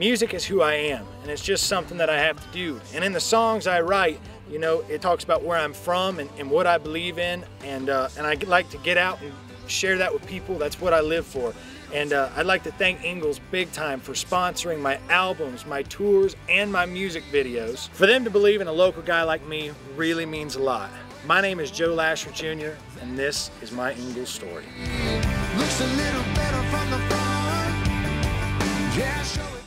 Music is who I am, and it's just something that I have to do. And in the songs I write, you know, it talks about where I'm from and what I believe in, and I like to get out and share that with people. That's what I live for. And I'd like to thank Ingles big time for sponsoring my albums, my tours, and my music videos. For them to believe in a local guy like me really means a lot. My name is Joe Lasher Jr., and this is my Ingles story. Looks a little better from the front. Yeah, show it.